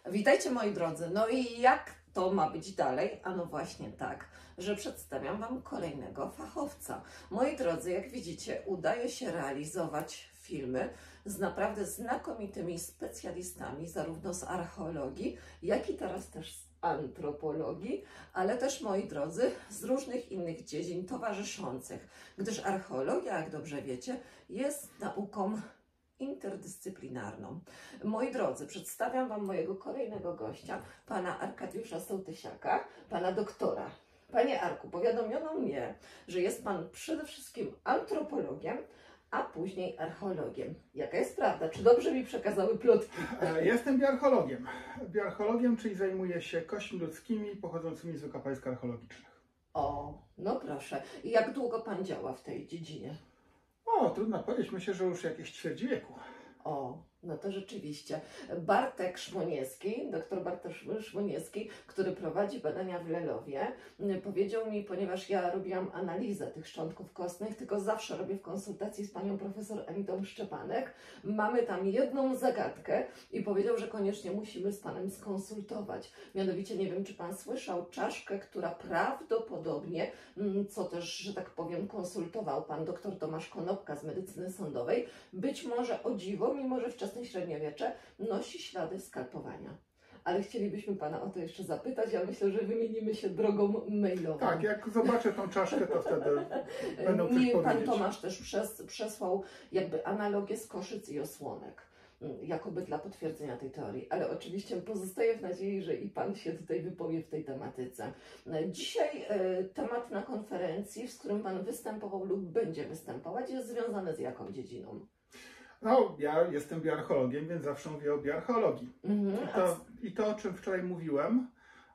Witajcie moi drodzy. No i jak to ma być dalej? Ano właśnie tak, że przedstawiam Wam kolejnego fachowca. Moi drodzy, jak widzicie, udaje się realizować filmy z naprawdę znakomitymi specjalistami, zarówno z archeologii, jak i teraz też z antropologii, ale też, moi drodzy, z różnych innych dziedzin towarzyszących, gdyż archeologia, jak dobrze wiecie, jest nauką interdyscyplinarną. Moi drodzy, przedstawiam Wam mojego kolejnego gościa, pana Arkadiusza Sołtysiaka, pana doktora. Panie Arku, powiadomiono mnie, że jest Pan przede wszystkim antropologiem, a później archeologiem. Jaka jest prawda? Czy dobrze mi przekazały plotki? Jestem biarchologiem. Biarchologiem, czyli zajmuję się kośćmi ludzkimi pochodzącymi z wykopalisk archeologicznych. O, no proszę. I jak długo Pan działa w tej dziedzinie? O, trudno powiedzieć. Myślę, że już jakieś ćwierć wieku. O, no to rzeczywiście. Bartek Szmoniewski, doktor Bartek Szmoniewski, który prowadzi badania w Lelowie, powiedział mi, ponieważ ja robiłam analizę tych szczątków kostnych, tylko zawsze robię w konsultacji z panią profesor Anitą Szczepanek, mamy tam jedną zagadkę i powiedział, że koniecznie musimy z panem skonsultować. Mianowicie, nie wiem, czy pan słyszał, czaszkę, która prawdopodobnie, co też, że tak powiem, konsultował pan doktor Tomasz Konopka z medycyny sądowej, być może o dziwo, mimo że wczesne średniowiecze nosi ślady skalpowania. Ale chcielibyśmy pana o to jeszcze zapytać. Ja myślę, że wymienimy się drogą mailową. Tak, jak zobaczę tą czaszkę, to wtedy będę coś powiedzieć. Pan Tomasz też przesłał jakby analogię z Koszyc i Osłonek, jakoby dla potwierdzenia tej teorii. Ale oczywiście pozostaję w nadziei, że i pan się tutaj wypowie w tej tematyce. Dzisiaj temat na konferencji, z którym pan występował lub będzie występować, jest związany z jaką dziedziną? No, ja jestem biarchologiem, więc zawsze mówię o biarcheologii. I to, o czym wczoraj mówiłem,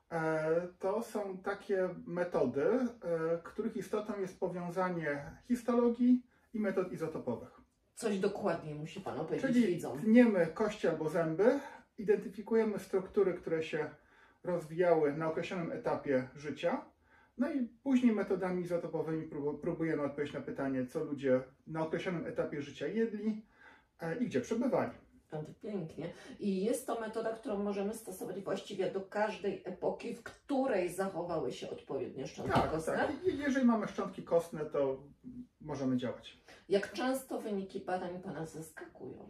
to są takie metody, których istotą jest powiązanie histologii i metod izotopowych. Coś dokładniej musi pan opowiedzieć Czyli widzom. tniemy kości albo zęby, identyfikujemy struktury, które się rozwijały na określonym etapie życia, no i później metodami izotopowymi próbujemy odpowiedzieć na pytanie, co ludzie na określonym etapie życia jedli i gdzie przebywali. No to pięknie. I jest to metoda, którą możemy stosować właściwie do każdej epoki, w której zachowały się odpowiednie szczątki kostne. Tak. Jeżeli mamy szczątki kostne, to możemy działać. Jak często wyniki badań pana zaskakują?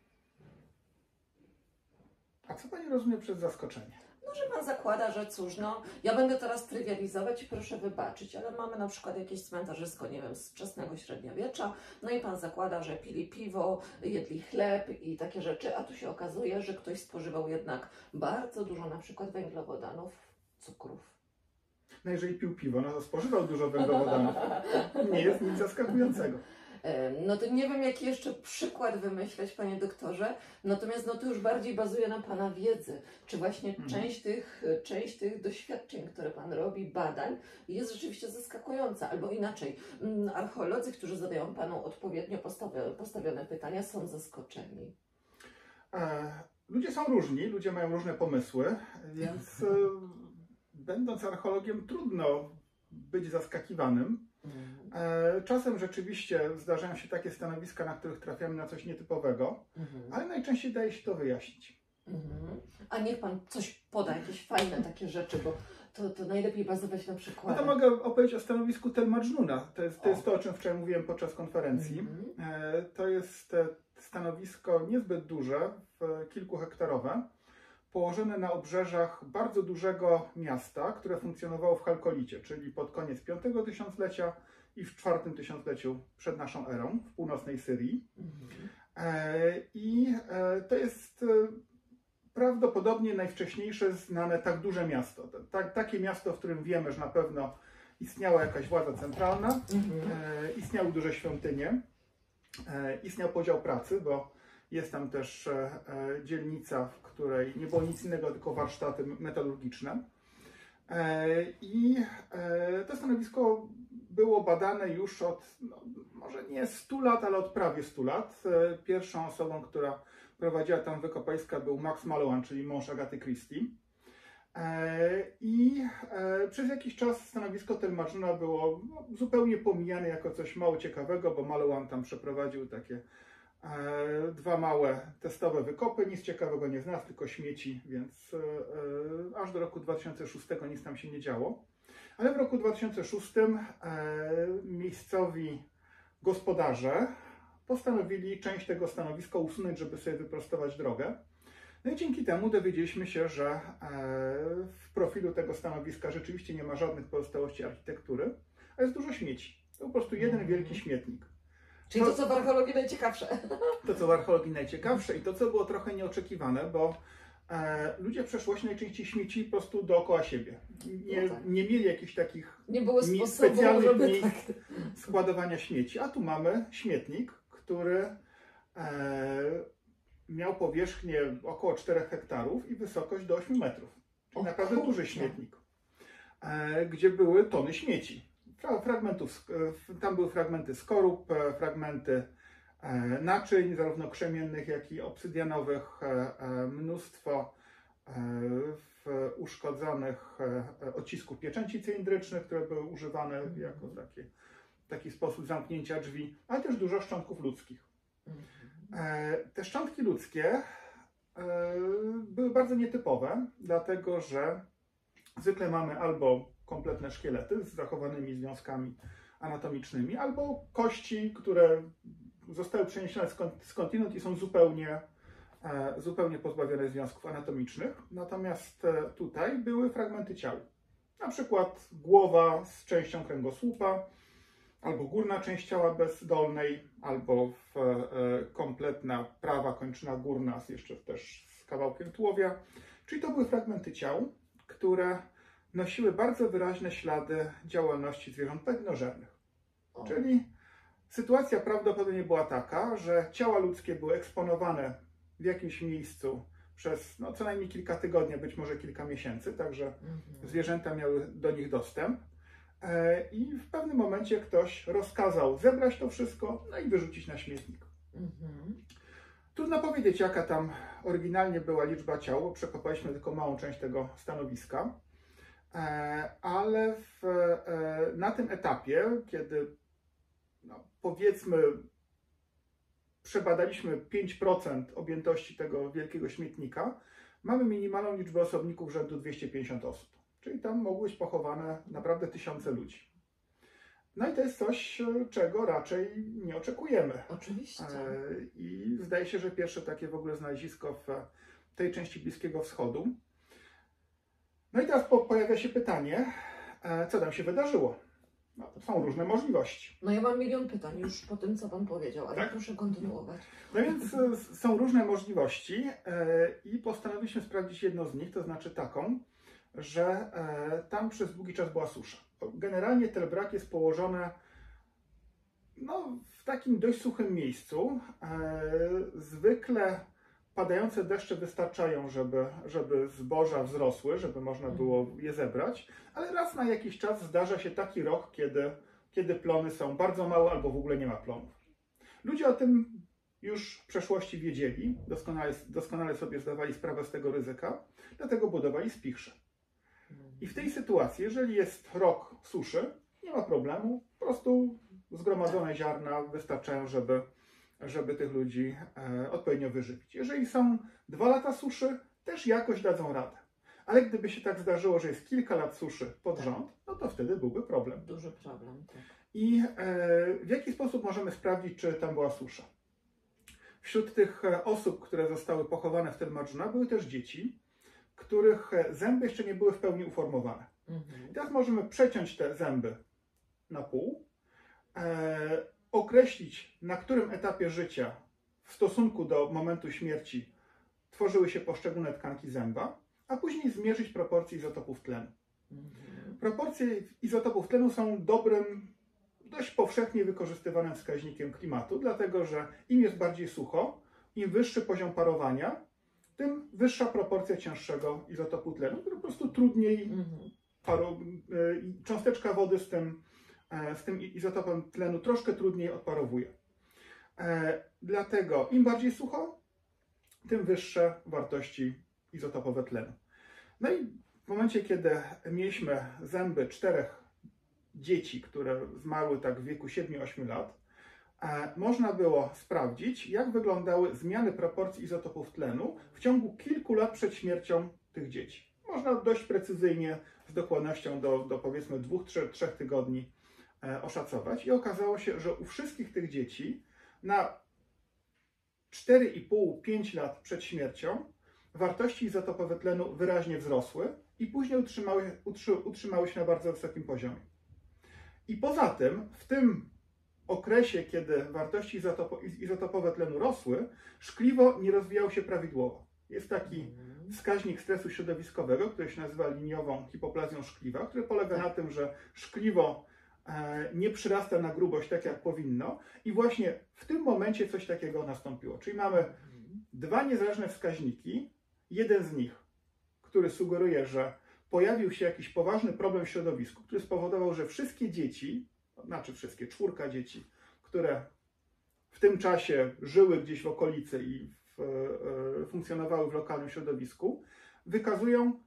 A co pani rozumie przez zaskoczenie? No, że pan zakłada, że cóż, no, ja będę teraz trywializować i proszę wybaczyć, ale mamy na przykład jakieś cmentarzysko, nie wiem, z wczesnego średniowiecza, no i pan zakłada, że pili piwo, jedli chleb i takie rzeczy, a tu się okazuje, że ktoś spożywał jednak bardzo dużo na przykład węglowodanów, cukrów. No jeżeli pił piwo, no to spożywał dużo węglowodanów. Nie jest nic zaskakującego. No to nie wiem, jaki jeszcze przykład wymyśleć, panie doktorze, natomiast no to już bardziej bazuje na pana wiedzy. Czy właśnie część tych doświadczeń, które pan robi, badań, jest rzeczywiście zaskakująca, albo inaczej, archeolodzy, którzy zadają panu odpowiednio postawione pytania, są zaskoczeni. Ludzie są różni, ludzie mają różne pomysły, więc będąc archeologiem trudno być zaskakiwanym. Czasem rzeczywiście zdarzają się takie stanowiska, na których trafiamy na coś nietypowego, ale najczęściej daje się to wyjaśnić. A niech pan coś poda, jakieś fajne takie rzeczy, bo to najlepiej bazować na przykładzie. No to mogę opowiedzieć o stanowisku Tel Majnuna. To jest to, o czym wczoraj mówiłem podczas konferencji. To jest stanowisko niezbyt duże, kilkuhektarowe, położone na obrzeżach bardzo dużego miasta, które funkcjonowało w Chalkolicie, czyli pod koniec V tysiąclecia i w IV tysiącleciu przed naszą erą, w północnej Syrii. I to jest prawdopodobnie najwcześniejsze znane tak duże miasto. Takie miasto, w którym wiemy, że na pewno istniała jakaś władza centralna, istniały duże świątynie, istniał podział pracy, bo jest tam też dzielnica, w której nie było nic innego, tylko warsztaty metalurgiczne. I to stanowisko było badane już od, no, może nie 100 lat, ale od prawie 100 lat. Pierwszą osobą, która prowadziła tam wykopaliska, był Max Mallowan, czyli mąż Agaty Christie. I przez jakiś czas stanowisko Tel Majnuna było zupełnie pomijane jako coś mało ciekawego, bo Mallowan tam przeprowadził takie 2 małe testowe wykopy, nic ciekawego nie znalazł, tylko śmieci, więc aż do roku 2006 nic tam się nie działo. Ale w roku 2006 miejscowi gospodarze postanowili część tego stanowiska usunąć, żeby sobie wyprostować drogę. No i dzięki temu dowiedzieliśmy się, że w profilu tego stanowiska rzeczywiście nie ma żadnych pozostałości architektury, a jest dużo śmieci. To po prostu jeden wielki śmietnik. Czyli to, co w archeologii najciekawsze. To, co w archeologii najciekawsze i to, co było trochę nieoczekiwane, bo ludzie w przeszłości najczęściej śmiecili po prostu dookoła siebie. Nie mieli jakichś takich nie było specjalnych żeby miejsc tak składowania śmieci. A tu mamy śmietnik, który miał powierzchnię około 4 hektarów i wysokość do 8 metrów. Czyli naprawdę duży śmietnik, gdzie były tony śmieci. Tam były fragmenty skorup, fragmenty naczyń, zarówno krzemiennych, jak i obsydianowych, mnóstwo uszkodzonych odcisków pieczęci cylindrycznych, które były używane jako taki sposób zamknięcia drzwi, ale też dużo szczątków ludzkich. Te szczątki ludzkie były bardzo nietypowe, dlatego że zwykle mamy albo kompletne szkielety z zachowanymi związkami anatomicznymi, albo kości, które zostały przeniesione skądinąd i są zupełnie pozbawione związków anatomicznych. Natomiast tutaj były fragmenty ciał. Na przykład głowa z częścią kręgosłupa, albo górna część ciała bez dolnej, albo kompletna prawa kończyna górna, jeszcze też z kawałkiem tułowia. Czyli to były fragmenty ciał, które nosiły bardzo wyraźne ślady działalności zwierząt pewnożernych. Czyli sytuacja prawdopodobnie była taka, że ciała ludzkie były eksponowane w jakimś miejscu przez co najmniej kilka tygodni, być może kilka miesięcy, także zwierzęta miały do nich dostęp. I w pewnym momencie ktoś rozkazał zebrać to wszystko, no i wyrzucić na śmietnik. Trudno powiedzieć, jaka tam oryginalnie była liczba ciał, bo przekopaliśmy tylko małą część tego stanowiska. Ale na tym etapie, kiedy powiedzmy przebadaliśmy 5% objętości tego wielkiego śmietnika, mamy minimalną liczbę osobników rzędu 250 osób. Czyli tam mogły być pochowane naprawdę tysiące ludzi. No i to jest coś, czego raczej nie oczekujemy. Oczywiście. I zdaje się, że pierwsze takie w ogóle znalezisko w tej części Bliskiego Wschodu. No i teraz pojawia się pytanie, co tam się wydarzyło? Są różne możliwości. No ja mam milion pytań już po tym, co Pan powiedział, ale tak? Proszę kontynuować. No więc są różne możliwości i postanowiliśmy sprawdzić jedną z nich, to znaczy taką, że tam przez długi czas była susza. Generalnie Telbrak jest położone w takim dość suchym miejscu. Zwykle padające deszcze wystarczają, żeby zboża wzrosły, żeby można było je zebrać, ale raz na jakiś czas zdarza się taki rok, kiedy plony są bardzo małe albo w ogóle nie ma plonów. Ludzie o tym już w przeszłości wiedzieli, doskonale sobie zdawali sprawę z tego ryzyka, dlatego budowali spichrze. I w tej sytuacji, jeżeli jest rok suszy, nie ma problemu, po prostu zgromadzone ziarna wystarczają, żeby tych ludzi odpowiednio wyżywić. Jeżeli są 2 lata suszy, też jakoś dadzą radę. Ale gdyby się tak zdarzyło, że jest kilka lat suszy pod rząd, no to wtedy byłby problem. Duży problem, tak. I w jaki sposób możemy sprawdzić, czy tam była susza? Wśród tych osób, które zostały pochowane w Telmadżuna, były też dzieci, których zęby jeszcze nie były w pełni uformowane. I teraz możemy przeciąć te zęby na pół, określić, na którym etapie życia w stosunku do momentu śmierci tworzyły się poszczególne tkanki zęba, a później zmierzyć proporcje izotopów tlenu. Proporcje izotopów tlenu są dobrym, dość powszechnie wykorzystywanym wskaźnikiem klimatu, dlatego że im jest bardziej sucho, im wyższy poziom parowania, tym wyższa proporcja cięższego izotopu tlenu, który po prostu trudniej cząsteczka wody z tym izotopem tlenu troszkę trudniej odparowuje. Dlatego im bardziej sucho, tym wyższe wartości izotopowe tlenu. No i w momencie, kiedy mieliśmy zęby 4 dzieci, które zmarły tak w wieku 7-8 lat, można było sprawdzić, jak wyglądały zmiany proporcji izotopów tlenu w ciągu kilku lat przed śmiercią tych dzieci. Można dość precyzyjnie, z dokładnością do powiedzmy 2-3 tygodni oszacować i okazało się, że u wszystkich tych dzieci na 4,5-5 lat przed śmiercią wartości izotopowe tlenu wyraźnie wzrosły i później utrzymały się na bardzo wysokim poziomie. I poza tym, w tym okresie, kiedy wartości izotopowe tlenu rosły, szkliwo nie rozwijało się prawidłowo. Jest taki wskaźnik stresu środowiskowego, który się nazywa liniową hipoplazją szkliwa, który polega na tym, że szkliwo nie przyrasta na grubość tak, jak powinno i właśnie w tym momencie coś takiego nastąpiło. Czyli mamy dwa niezależne wskaźniki, jeden z nich, który sugeruje, że pojawił się jakiś poważny problem w środowisku, który spowodował, że wszystkie dzieci, znaczy wszystkie, 4 dzieci, które w tym czasie żyły gdzieś w okolicy i funkcjonowały w lokalnym środowisku, wykazują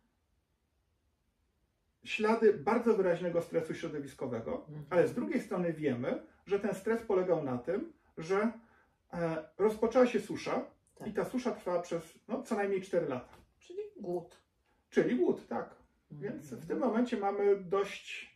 ślady bardzo wyraźnego stresu środowiskowego, ale z drugiej strony wiemy, że ten stres polegał na tym, że rozpoczęła się susza i ta susza trwała przez co najmniej 4 lata. Czyli głód, tak. Więc w tym momencie mamy dość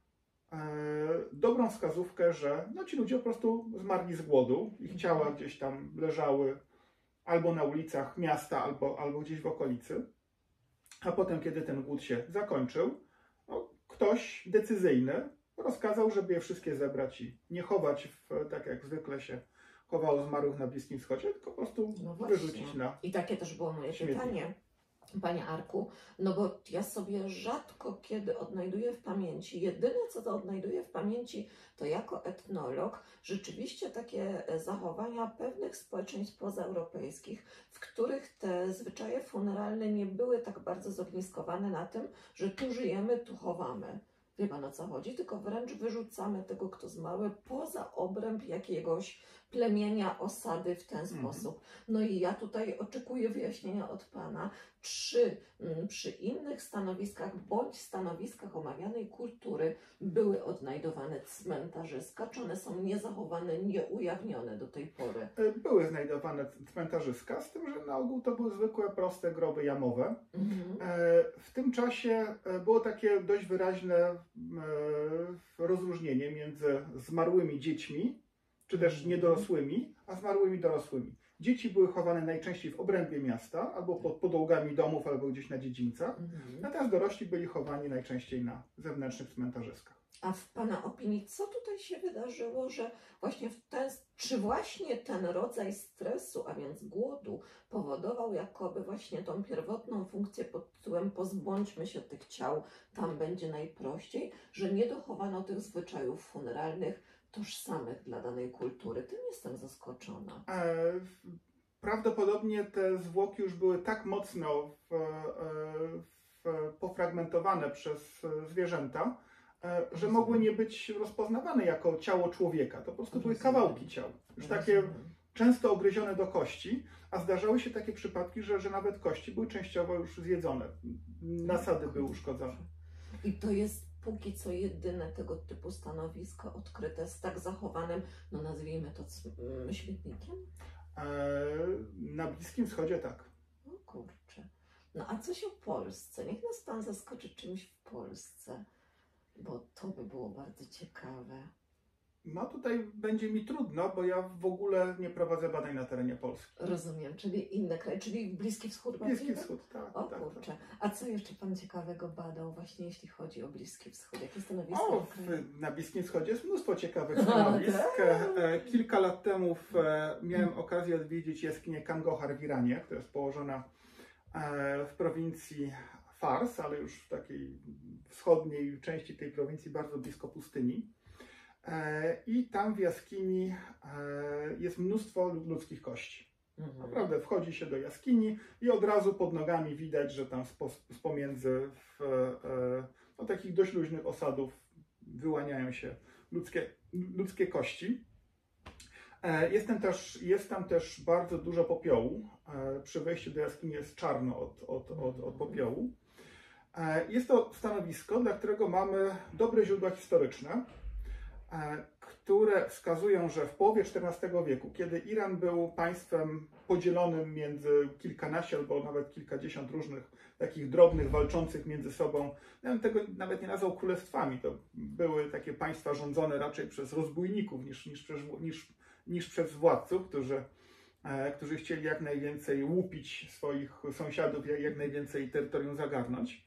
dobrą wskazówkę, że ci ludzie po prostu zmarli z głodu. Ich ciała gdzieś tam leżały albo na ulicach miasta, albo gdzieś w okolicy. A potem, kiedy ten głód się zakończył, ktoś decyzyjny rozkazał, żeby je wszystkie zebrać i nie chować, tak jak zwykle się chowało zmarłych na Bliskim Wschodzie, tylko po prostu wyrzucić na I takie też było moje śmietnik. pytanie, Panie Arku, bo ja sobie rzadko kiedy odnajduję w pamięci, jedyne co to odnajduję w pamięci, to jako etnolog rzeczywiście takie zachowania pewnych społeczeństw pozaeuropejskich, w których te zwyczaje funeralne nie były tak bardzo zogniskowane na tym, że tu żyjemy, tu chowamy. Wie Pan, o co chodzi? Tylko wręcz wyrzucamy tego, kto zmarły, poza obręb jakiegoś plemienia, osady w ten sposób. No i ja tutaj oczekuję wyjaśnienia od Pana, czy przy innych stanowiskach bądź stanowiskach omawianej kultury były odnajdowane cmentarzyska, czy one są niezachowane, nieujawnione do tej pory? Były znajdowane cmentarzyska, z tym, że na ogół to były zwykłe, proste groby jamowe. W tym czasie było takie dość wyraźne rozróżnienie między zmarłymi dziećmi, czy też niedorosłymi, a zmarłymi dorosłymi. Dzieci były chowane najczęściej w obrębie miasta, albo pod podłogami domów, albo gdzieś na dziedzińcach, natomiast dorośli byli chowani najczęściej na zewnętrznych cmentarzyskach. A w Pana opinii, co tutaj się wydarzyło, że właśnie czy właśnie ten rodzaj stresu, a więc głodu, powodował jakoby właśnie tą pierwotną funkcję pod tytułem pozbądźmy się tych ciał, tam będzie najprościej, że nie dochowano tych zwyczajów funeralnych tożsamych dla danej kultury. Tym jestem zaskoczona. Prawdopodobnie te zwłoki już były tak mocno pofragmentowane przez zwierzęta, że mogły nie być rozpoznawane jako ciało człowieka. To po prostu były kawałki ciał. Już takie często ogryzione do kości, a zdarzały się takie przypadki, że nawet kości były częściowo już zjedzone. Nasady były uszkodzone. I to jest póki co jedyne tego typu stanowisko odkryte z tak zachowanym, nazwijmy to śmietnikiem? Na Bliskim Wschodzie tak. O kurczę. A coś o Polsce? Niech nas Pan zaskoczy czymś w Polsce, bo to by było bardzo ciekawe. Tutaj będzie mi trudno, bo ja w ogóle nie prowadzę badań na terenie Polski. Rozumiem, czyli inne kraje, czyli Bliski Wschód. Bliski Wschód, tak. O kurczę. Tak. A co jeszcze Pan ciekawego badał właśnie jeśli chodzi o Bliski Wschód? Jakie stanowisko? Na Bliskim Wschodzie jest mnóstwo ciekawych stanowisk. Kilka lat temu miałem okazję odwiedzić jaskinię Kangohar w Iranie, która jest położona w prowincji Fars, ale już w takiej wschodniej części tej prowincji, bardzo blisko pustyni. I tam w jaskini jest mnóstwo ludzkich kości. Naprawdę wchodzi się do jaskini i od razu pod nogami widać, że tam z pomiędzy takich dość luźnych osadów wyłaniają się ludzkie kości. Jest tam też bardzo dużo popiołu. Przy wejściu do jaskini jest czarno od popiołu. Jest to stanowisko, dla którego mamy dobre źródła historyczne. które wskazują, że w połowie XIV wieku, kiedy Iran był państwem podzielonym między kilkanaście albo nawet kilkadziesiąt różnych takich drobnych, walczących między sobą, ja bym tego nawet nie nazwał królestwami, to były takie państwa rządzone raczej przez rozbójników niż przez władców, którzy chcieli jak najwięcej łupić swoich sąsiadów, jak najwięcej terytorium zagarnąć.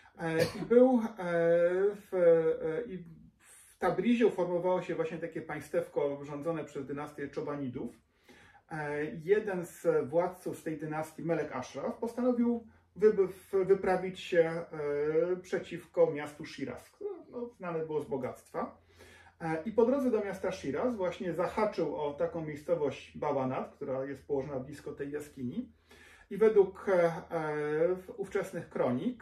I w Tabrizie uformowało się właśnie takie państewko rządzone przez dynastię Czobanidów. Jeden z władców z tej dynastii, Melek Ashraf, postanowił wyprawić się przeciwko miastu Shiraz, które znane było z bogactwa. I po drodze do miasta Shiraz właśnie zahaczył o taką miejscowość Bawanat, która jest położona blisko tej jaskini. I według ówczesnych kronik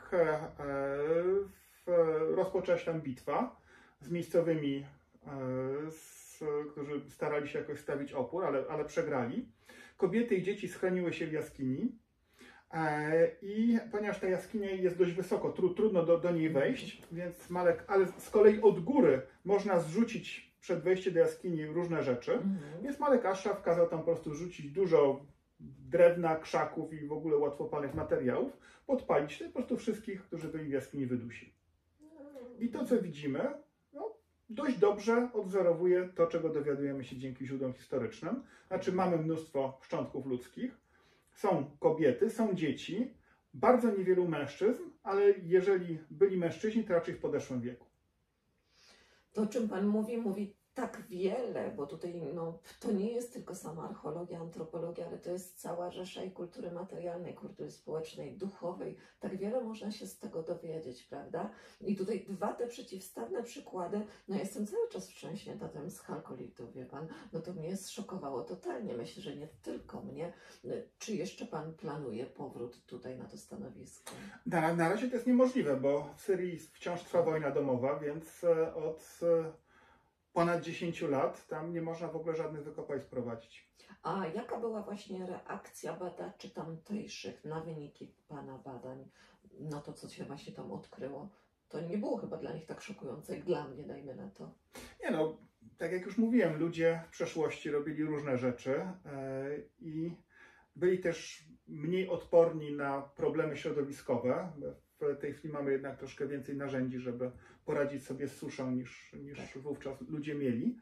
rozpoczęła się tam bitwa z miejscowymi, którzy starali się jakoś stawić opór, ale przegrali. Kobiety i dzieci schroniły się w jaskini. I ponieważ ta jaskinia jest dość wysoko, trudno do niej wejść, więc ale z kolei od góry można zrzucić przed wejściem do jaskini różne rzeczy, więc Malek Ashraf kazał tam po prostu rzucić dużo drewna, krzaków i w ogóle łatwopalnych materiałów, podpalić to po prostu wszystkich, którzy byli w jaskini, wydusi. I to, co widzimy, dość dobrze odwzorowuje to, czego dowiadujemy się dzięki źródłom historycznym. Znaczy mamy mnóstwo szczątków ludzkich, są kobiety, są dzieci, bardzo niewielu mężczyzn, ale jeżeli byli mężczyźni, to raczej w podeszłym wieku. To, o czym Pan mówi tak wiele, bo tutaj to nie jest tylko sama archeologia, antropologia, ale to jest cała rzesza i kultury materialnej, kultury społecznej, duchowej. Tak wiele można się z tego dowiedzieć, prawda? I tutaj dwa te przeciwstawne przykłady, jestem cały czas wstrząśnięta tym z chalkolitu, wie Pan, to mnie zszokowało totalnie. Myślę, że nie tylko mnie. Czy jeszcze Pan planuje powrót tutaj na to stanowisko? Na razie to jest niemożliwe, bo w Syrii wciąż trwa wojna domowa, więc od ponad 10 lat tam nie można w ogóle żadnych wykopalisk prowadzić. A jaka była właśnie reakcja badaczy tamtejszych na wyniki Pana badań, na to, co się właśnie tam odkryło? To nie było chyba dla nich tak szokujące, jak dla mnie, dajmy na to. Nie tak jak już mówiłem, ludzie w przeszłości robili różne rzeczy i byli też mniej odporni na problemy środowiskowe. W tej chwili mamy jednak troszkę więcej narzędzi, żeby poradzić sobie z suszą niż wówczas ludzie mieli.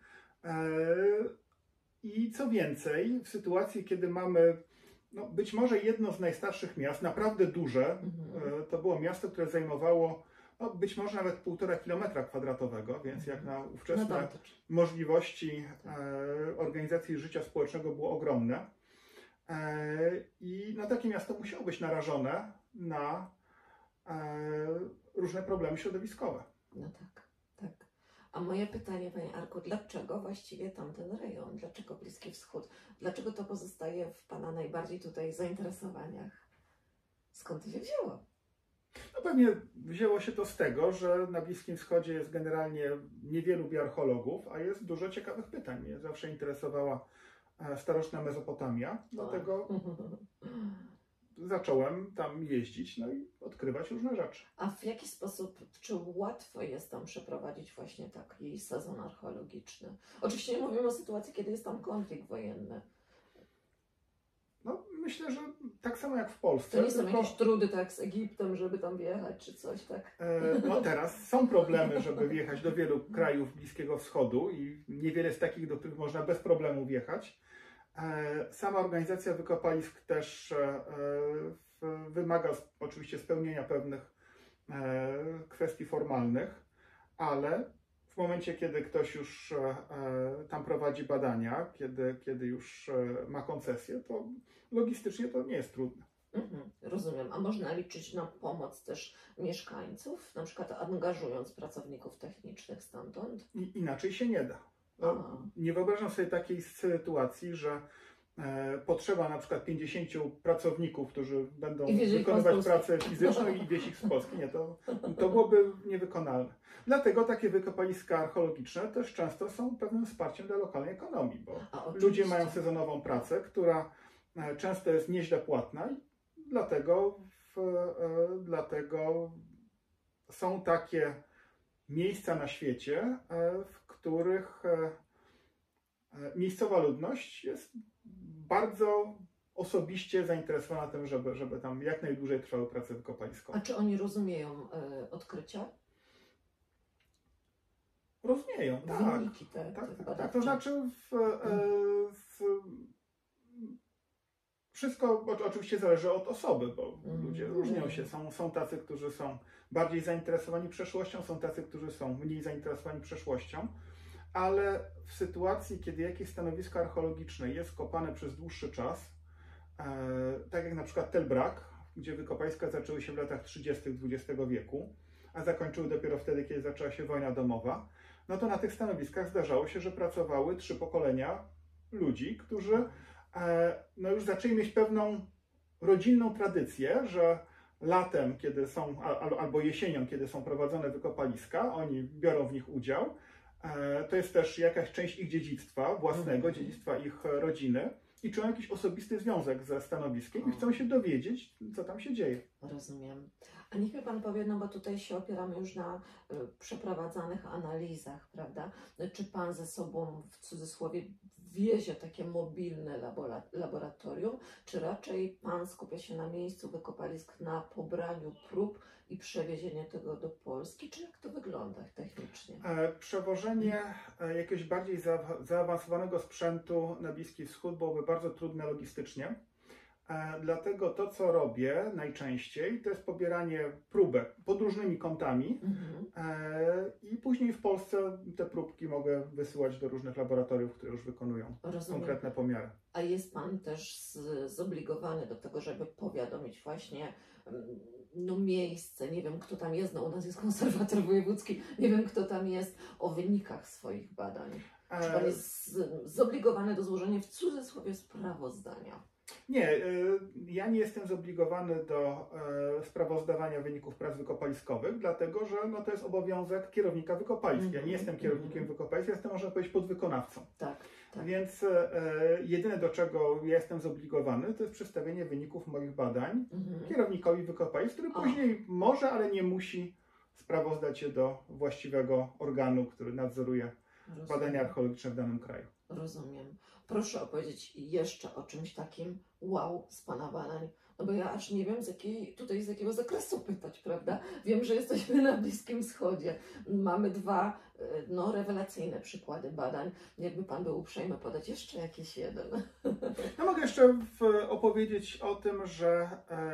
I co więcej, w sytuacji, kiedy mamy być może jedno z najstarszych miast, naprawdę duże, to było miasto, które zajmowało być może nawet 1,5 kilometra kwadratowego, więc jak na ówczesne możliwości organizacji życia społecznego było ogromne. I takie miasto musiało być narażone na różne problemy środowiskowe. Tak. A moje pytanie, Panie Arku, dlaczego właściwie tamten rejon? Dlaczego Bliski Wschód? Dlaczego to pozostaje w Pana najbardziej tutaj zainteresowaniach? Skąd to się wzięło? Pewnie wzięło się to z tego, że na Bliskim Wschodzie jest generalnie niewielu archeologów, a jest dużo ciekawych pytań. Mnie zawsze interesowała starożytna Mezopotamia, dlatego zacząłem tam jeździć i odkrywać różne rzeczy. A w jaki sposób, czy łatwo jest tam przeprowadzić właśnie taki sezon archeologiczny? Oczywiście nie mówimy o sytuacji, kiedy jest tam konflikt wojenny. Myślę, że tak samo jak w Polsce. To nie są jakieś trudy tak z Egiptem, żeby tam wjechać, czy coś tak? Teraz są problemy, żeby wjechać do wielu krajów Bliskiego Wschodu i niewiele z takich, do których można bez problemu wjechać. Sama organizacja wykopalisk też wymaga oczywiście spełnienia pewnych kwestii formalnych, ale w momencie, kiedy ktoś już tam prowadzi badania, kiedy już ma koncesję, to logistycznie to nie jest trudne. Rozumiem. A można liczyć na pomoc też mieszkańców, na przykład angażując pracowników technicznych stamtąd? Inaczej się nie da. Nie wyobrażam sobie takiej sytuacji, że potrzeba na przykład 50 pracowników, którzy będą wykonywać pracę fizyczną i wieść ich z Polski. Nie, to byłoby niewykonalne. Dlatego takie wykopaliska archeologiczne też często są pewnym wsparciem dla lokalnej ekonomii, bo ludzie mają sezonową pracę, która często jest nieźle płatna i dlatego są takie miejsca na świecie, w których miejscowa ludność jest bardzo osobiście zainteresowana tym, żeby tam jak najdłużej trwały prace wykopaliskowe. A czy oni rozumieją odkrycia? Rozumieją, tak. Wyniki te Tak. badawcze? To znaczy wszystko oczywiście zależy od osoby, bo ludzie różnią się. Są tacy, którzy są bardziej zainteresowani przeszłością, są tacy, którzy są mniej zainteresowani przeszłością, ale w sytuacji, kiedy jakieś stanowisko archeologiczne jest kopane przez dłuższy czas, tak jak na przykład Telbrak, gdzie wykopaliska zaczęły się w latach 30. XX wieku, a zakończyły dopiero wtedy, kiedy zaczęła się wojna domowa, no to na tych stanowiskach zdarzało się, że pracowały 3 pokolenia ludzi, którzy no już zaczęli mieć pewną rodzinną tradycję, że latem, kiedy są, albo jesienią, kiedy są prowadzone wykopaliska, oni biorą w nich udział. To jest też jakaś część ich dziedzictwa własnego, dziedzictwa ich rodziny i czują jakiś osobisty związek ze stanowiskiem i chcą się dowiedzieć, co tam się dzieje. Rozumiem. A niech mi Pan powie, no bo tutaj się opieramy już na przeprowadzanych analizach, prawda? Czy Pan ze sobą, w cudzysłowie, wiezie takie mobilne laboratorium, czy raczej Pan skupia się na miejscu wykopalisk, na pobraniu prób i przewiezienie tego do Polski? Czy jak to wygląda technicznie? Przewożenie jakiegoś bardziej zaawansowanego sprzętu na Bliski Wschód byłoby bardzo trudne logistycznie. Dlatego to, co robię najczęściej, to jest pobieranie próbek pod różnymi kątami i później w Polsce te próbki mogę wysyłać do różnych laboratoriów, które już wykonują konkretne pomiary. A jest Pan też zobligowany do tego, żeby powiadomić właśnie no miejsce, nie wiem kto tam jest, no u nas jest konserwator wojewódzki, nie wiem kto tam jest, o wynikach swoich badań. Czy Pan jest zobligowany do złożenia w cudzysłowie sprawozdania? Nie, ja nie jestem zobligowany do sprawozdawania wyników prac wykopaliskowych, dlatego że no, to jest obowiązek kierownika wykopalisk. Ja nie jestem kierownikiem wykopalisk, jestem, można powiedzieć, podwykonawcą. Tak. Więc jedyne, do czego ja jestem zobligowany, to jest przedstawienie wyników moich badań kierownikowi wykopalisk, który później może, ale nie musi sprawozdać je do właściwego organu, który nadzoruje badania archeologiczne w danym kraju. Rozumiem. Proszę opowiedzieć jeszcze o czymś takim wow z Pana badań, no bo ja aż nie wiem z jakiego zakresu pytać, prawda? Wiem, że jesteśmy na Bliskim Wschodzie. Mamy 2 rewelacyjne przykłady badań. Jakby Pan był uprzejmy podać jeszcze jakiś jeden. Ja mogę jeszcze opowiedzieć o tym, że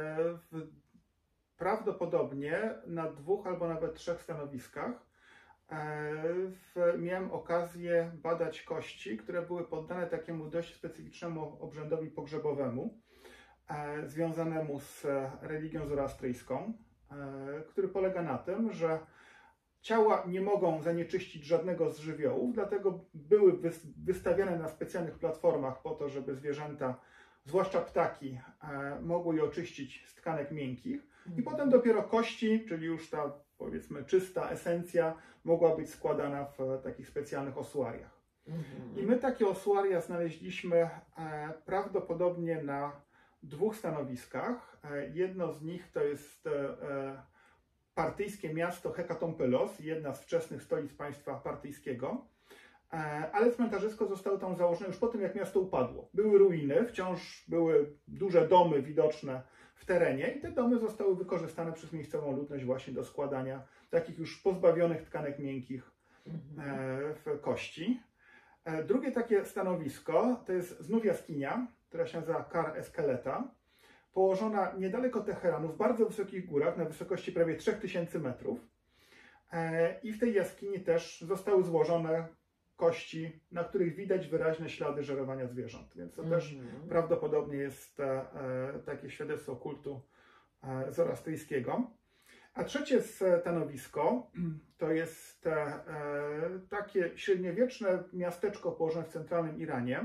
prawdopodobnie na 2 albo nawet 3 stanowiskach miałem okazję badać kości, które były poddane takiemu dość specyficznemu obrzędowi pogrzebowemu, związanemu z religią zoroastryjską, który polega na tym, że ciała nie mogą zanieczyścić żadnego z żywiołów, dlatego były wystawiane na specjalnych platformach po to, żeby zwierzęta, zwłaszcza ptaki, mogły je oczyścić z tkanek miękkich i potem dopiero kości, czyli już ta, powiedzmy, czysta esencja mogła być składana w takich specjalnych osuariach. I my takie osuaria znaleźliśmy prawdopodobnie na 2 stanowiskach. Jedno z nich to jest partyjskie miasto Hekatompelos, jedna z wczesnych stolic państwa partyjskiego, ale cmentarzysko zostało tam założone już po tym, jak miasto upadło. Były ruiny, wciąż były duże domy widoczne w terenie i te domy zostały wykorzystane przez miejscową ludność właśnie do składania takich już pozbawionych tkanek miękkich w kości. Drugie takie stanowisko to jest znów jaskinia, która się nazywa Kar Eskeleta, położona niedaleko Teheranu, w bardzo wysokich górach, na wysokości prawie 3000 metrów. I w tej jaskini też zostały złożone kości, na których widać wyraźne ślady żerowania zwierząt. Więc to też prawdopodobnie jest takie świadectwo kultu zoroastryjskiego. A trzecie stanowisko to jest takie średniowieczne miasteczko położone w centralnym Iranie,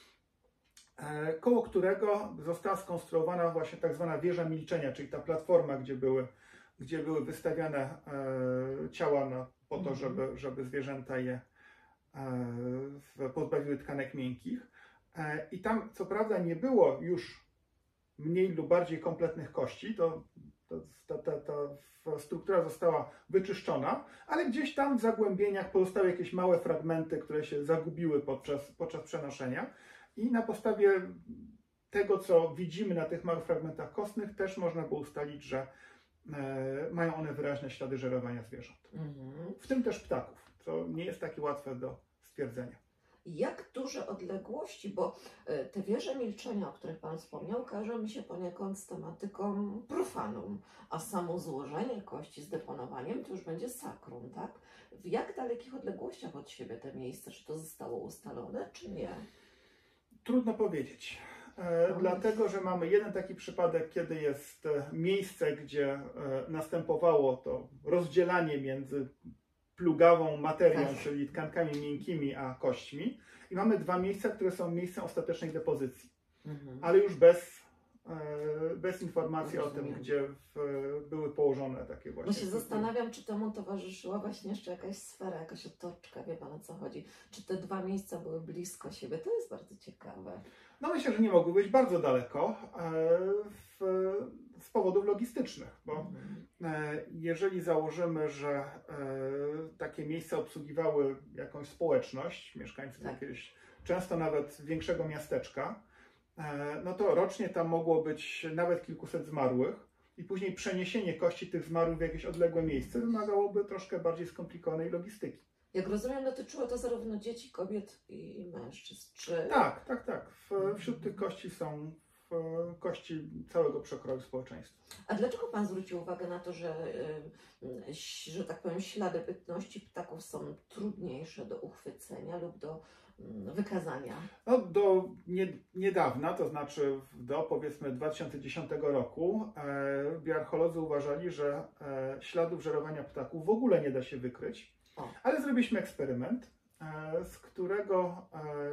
koło którego została skonstruowana właśnie tak zwana wieża milczenia, czyli ta platforma, gdzie były wystawiane ciała po to, żeby zwierzęta je pozbawiły tkanek miękkich. I tam co prawda nie było już mniej lub bardziej kompletnych kości, struktura została wyczyszczona, ale gdzieś tam w zagłębieniach pozostały jakieś małe fragmenty, które się zagubiły podczas przenoszenia i na podstawie tego, co widzimy na tych małych fragmentach kostnych, też można było ustalić, że mają one wyraźne ślady żerowania zwierząt. W tym też ptaków, co nie jest takie łatwe do stwierdzenia. Jak duże odległości, bo te wieże milczenia, o których Pan wspomniał, kojarzą mi się poniekąd z tematyką profanum, a samo złożenie kości z deponowaniem to już będzie sakrum, tak? W jak dalekich odległościach od siebie te miejsca, czy to zostało ustalone, czy nie? Trudno powiedzieć. Dlatego, że mamy jeden taki przypadek, kiedy jest miejsce, gdzie następowało to rozdzielanie między plugawą materią, Tak. czyli tkankami miękkimi, a kośćmi. I mamy dwa miejsca, które są miejscem ostatecznej depozycji, ale już bez informacji o tym, gdzie były położone takie właśnie. Bo się zastanawiam, czy temu towarzyszyła właśnie jeszcze jakaś sfera, jakaś otoczka, wie Pan, o co chodzi. Czy te dwa miejsca były blisko siebie? To jest bardzo ciekawe. No myślę, że nie mogły być bardzo daleko z powodów logistycznych, bo jeżeli założymy, że takie miejsca obsługiwały jakąś społeczność, mieszkańców jakiegoś, często nawet większego miasteczka, no to rocznie tam mogło być nawet kilkuset zmarłych i później przeniesienie kości tych zmarłych w jakieś odległe miejsce wymagałoby troszkę bardziej skomplikowanej logistyki. Jak rozumiem, dotyczyło to zarówno dzieci, kobiet i mężczyzn, czy... Tak. Wśród tych kości są kości całego przekroju społeczeństwa. A dlaczego Pan zwrócił uwagę na to, że tak powiem, ślady bytności ptaków są trudniejsze do uchwycenia lub do wykazania? No, do niedawna, to znaczy do powiedzmy 2010 roku, bioarcheolodzy uważali, że śladów żerowania ptaków w ogóle nie da się wykryć, ale zrobiliśmy eksperyment, z którego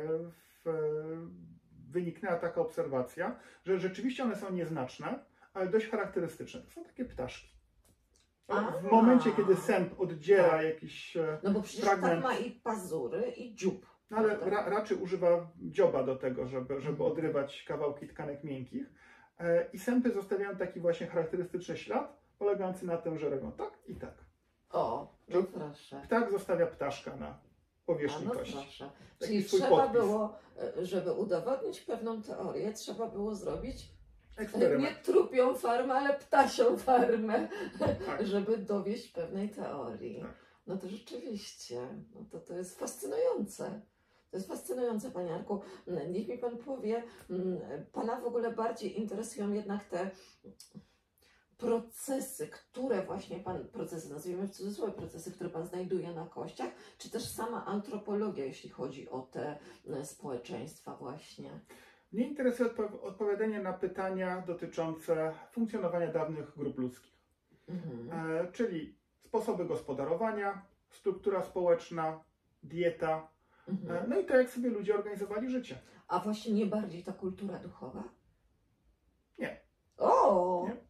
wyniknęła taka obserwacja, że rzeczywiście one są nieznaczne, ale dość charakterystyczne. To są takie ptaszki. W momencie, kiedy sęp oddziela jakiś no bo przecież fragment, tak ma i pazury, i dziób. no ale raczej używa dzioba do tego, żeby odrywać kawałki tkanek miękkich. I sępy zostawiają taki właśnie charakterystyczny ślad, polegający na tym, że robią tak i tak. O, no proszę. Ptak zostawia ptaszka na powierzchni kości. Proszę. Taki Czyli swój trzeba podpis. było, żeby udowodnić pewną teorię, trzeba było zrobić Eksperyment. nie trupią farmę, ale ptasią farmę, Tak. żeby dowieść pewnej teorii. Tak. No to rzeczywiście, no to jest fascynujące. To jest fascynujące, Panie Jarku. Niech mi Pan powie, Pana w ogóle bardziej interesują jednak te procesy, które właśnie Pan, nazwijmy w cudzysłowie, procesy, które Pan znajduje na kościach, czy też sama antropologia, jeśli chodzi o te społeczeństwa właśnie? Mnie interesuje odpowiadanie na pytania dotyczące funkcjonowania dawnych grup ludzkich. Czyli sposoby gospodarowania, struktura społeczna, dieta, no i to, jak sobie ludzie organizowali życie. A właśnie nie bardziej ta kultura duchowa? Nie. O! Nie.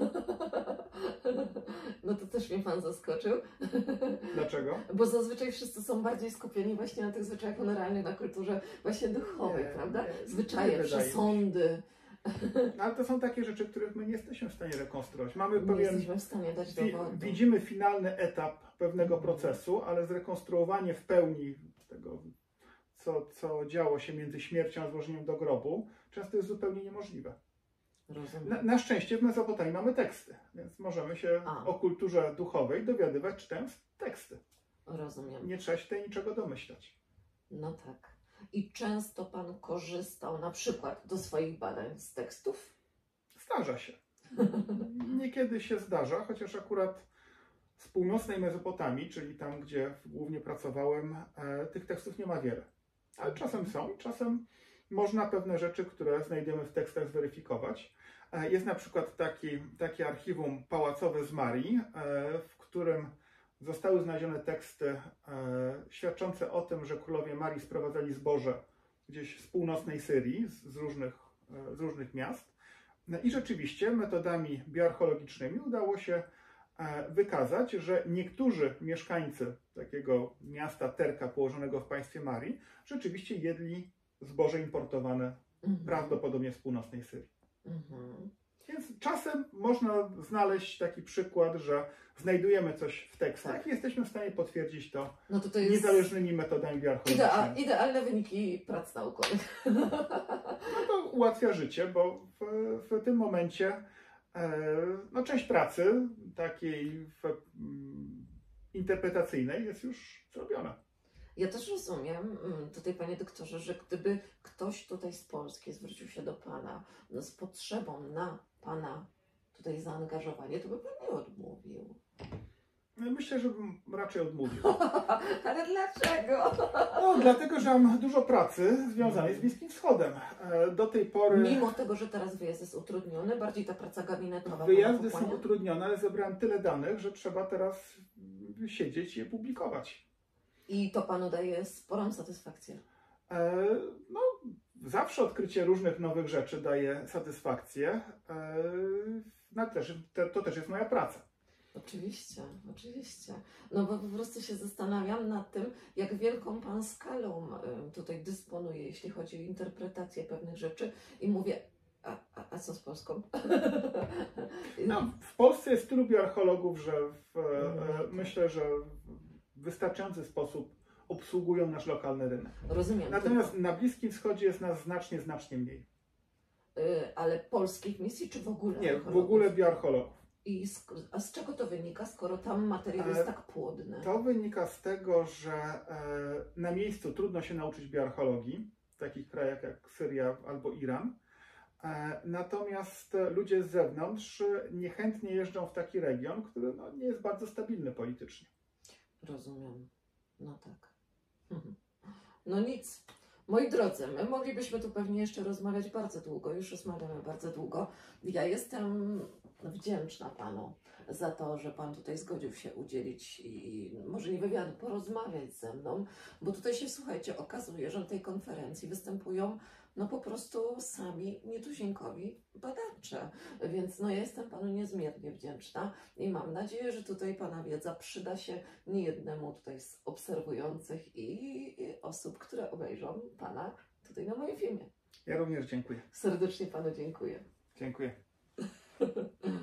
No to też mnie Pan zaskoczył. Dlaczego? Bo zazwyczaj wszyscy są bardziej skupieni właśnie na tych zwyczajach funeralnych, na kulturze właśnie duchowej, prawda? Zwyczaje, przesądy. No, ale to są takie rzeczy, których my nie jesteśmy w stanie rekonstruować. Mamy Nie jesteśmy w stanie dać dowodu. Widzimy finalny etap pewnego procesu, ale zrekonstruowanie w pełni tego, co działo się między śmiercią a złożeniem do grobu, często jest zupełnie niemożliwe. Na szczęście w Mezopotamii mamy teksty, więc możemy się o kulturze duchowej dowiadywać czytając teksty. Rozumiem. Nie trzeba się tutaj niczego domyślać. No tak. I często Pan korzystał na przykład do swoich badań z tekstów? Zdarza się. Niekiedy się zdarza, chociaż akurat z północnej Mezopotamii, czyli tam, gdzie głównie pracowałem, tych tekstów nie ma wiele. Ale czasem są i czasem można pewne rzeczy, które znajdziemy w tekstach, zweryfikować. Jest na przykład takie archiwum pałacowe z Marii, w którym zostały znalezione teksty świadczące o tym, że królowie Marii sprowadzali zboże gdzieś z północnej Syrii, z różnych miast. I rzeczywiście metodami bioarcheologicznymi udało się wykazać, że niektórzy mieszkańcy takiego miasta Terka położonego w państwie Marii rzeczywiście jedli zboże importowane prawdopodobnie z północnej Syrii. Więc czasem można znaleźć taki przykład, że znajdujemy coś w tekstach i jesteśmy w stanie potwierdzić to, No to jest niezależnymi metodami bioarcheologicznymi. idealne wyniki prac naukowych. No to ułatwia życie, bo w tym momencie no, część pracy takiej interpretacyjnej jest już zrobiona. Ja też rozumiem tutaj, panie doktorze, że gdyby ktoś tutaj z Polski zwrócił się do pana z potrzebą na pana tutaj zaangażowanie, to by pan nie odmówił. Myślę, że bym raczej odmówił. Ale dlaczego? No, dlatego, że mam dużo pracy związanej z Bliskim Wschodem. Do tej pory Mimo tego, że teraz wyjazd jest utrudniony, bardziej ta praca gabinetowa. wyjazdy są utrudnione, ale zebrałem tyle danych, że trzeba teraz siedzieć i je publikować. I to panu daje sporą satysfakcję. No, zawsze odkrycie różnych nowych rzeczy daje satysfakcję. To też jest moja praca. Oczywiście, oczywiście. No bo po prostu się zastanawiam nad tym, jak wielką pan skalą tutaj dysponuje, jeśli chodzi o interpretację pewnych rzeczy i mówię, a co z Polską? No, w Polsce jest tylu bioarcheologów, że myślę, że w wystarczający sposób obsługują nasz lokalny rynek. Rozumiem. Natomiast na Bliskim Wschodzie jest nas znacznie mniej. Ale polskich misji, czy w ogóle? Nie, w ogóle bioarcheologów. A z czego to wynika, skoro tam materiał jest tak płodny? To wynika z tego, że na miejscu trudno się nauczyć bioarcheologii, w takich krajach jak Syria albo Iran. Natomiast ludzie z zewnątrz niechętnie jeżdżą w taki region, który no, nie jest bardzo stabilny politycznie. Rozumiem. No tak. No nic. Moi drodzy, my moglibyśmy tu pewnie jeszcze rozmawiać bardzo długo, już rozmawiamy bardzo długo. Ja jestem wdzięczna panu za to, że pan tutaj zgodził się udzielić i może nie wywiadu, porozmawiać ze mną, bo tutaj się, słuchajcie, okazuje, że na tej konferencji występują no po prostu sami nietuzinkowi badacze, więc no ja jestem panu niezmiernie wdzięczna i mam nadzieję, że tutaj pana wiedza przyda się niejednemu tutaj z obserwujących i osób, które obejrzą pana tutaj na moim filmie. Ja również dziękuję. Serdecznie panu dziękuję. Dziękuję.